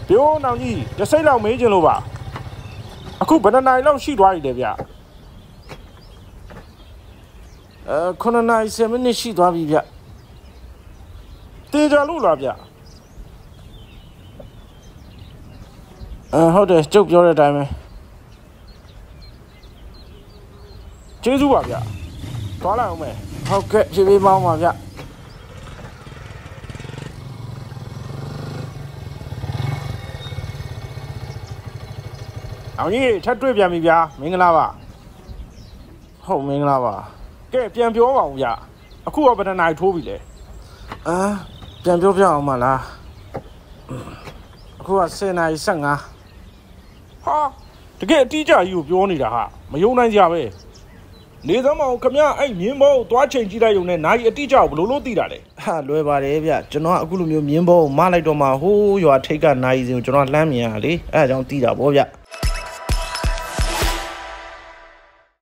ပြောနောင်ကြီးတစိမ့်လောက်မေးချင်လို့ပါအခုဘယ်နှနိုင်လောက်ရှိသွားပြီလဲဗျ9နိုင်10မိနစ်ရှိသွားပြီဗျတေးကြလို့လားဗျဟုတ်တယ်ကျုပ်ပြောတဲ့အတိုင်းပဲကျေးဇူးပါဗျသွားလိုက်အောင်မယ်ဟုတ်ကဲ့ဖြည်းဖြည်းပေါင်းပါဗျအောင်ကြီးထပ်တွေ့ပြန်ပြီဗျာမင်္ဂလာပါဟုတ်မင်္ဂလာပါကဲပြန်ပြောပါဦးဗျအခုကဘယ်နှနိုင်ထိုးပြီလဲပြန်ပြောပြအောင်မလားအခုက10နိုင်15ဟာတကယ်အတိအကျကြီးကိုပြောနေတာဟာမယုံနိုင်ကြပဲနေသမောင်ခမရအဲ့မြင်းဘောကိုသွားချိန်ကြည့်လိုက်ရုံနဲ့နိုင်အတိအကျကိုဘလို့လို့သိတာလဲဟာလွယ်ပါတယ်ဗျကျွန်တော်ကအခုလိုမျိုးမြင်းဘောကိုမလိုက်တော့မှဟိုးရွာထိတ်ကနိုင်စဉ်ကိုကျွန်တော်လှမ်းမြင်ရလေအဲ့ဒါကြောင့်သိတာဗောဗျ